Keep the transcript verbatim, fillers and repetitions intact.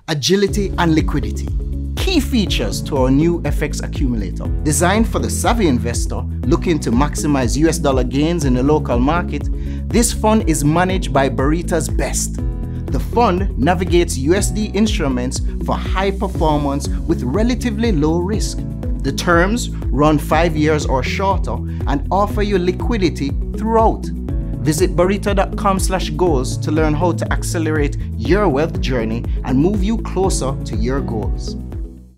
agility and liquidity. Key features to our new F X accumulator. Designed for the savvy investor looking to maximize U S dollar gains in the local market, this fund is managed by Barita's Best. The fund navigates U S D instruments for high performance with relatively low risk. The terms run five years or shorter and offer you liquidity throughout. Visit barita dot com slash goals to learn how to accelerate your wealth journey and move you closer to your goals.